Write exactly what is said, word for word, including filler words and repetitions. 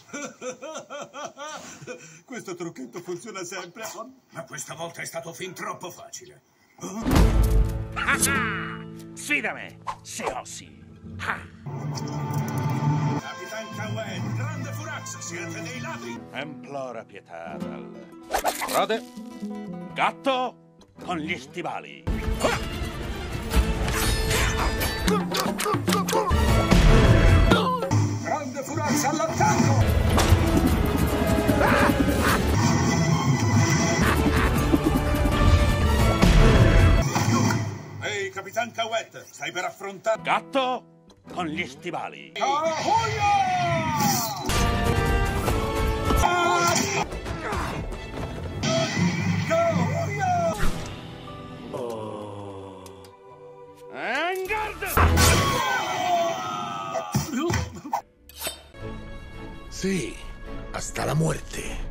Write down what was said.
Questo trucchetto funziona sempre. Ma questa volta è stato fin troppo facile. Ah ah! Sfida me, se osi. Ah. Capitan Cowett, grande Furax, siete dei ladri! Implora pietà dal... Rode, gatto con gli stivali. Grande Furax all'attacco! Ehi, Capitan Cowett, stai per affrontare... Gatto con gli stivali. En garde! Sí, hasta la muerte.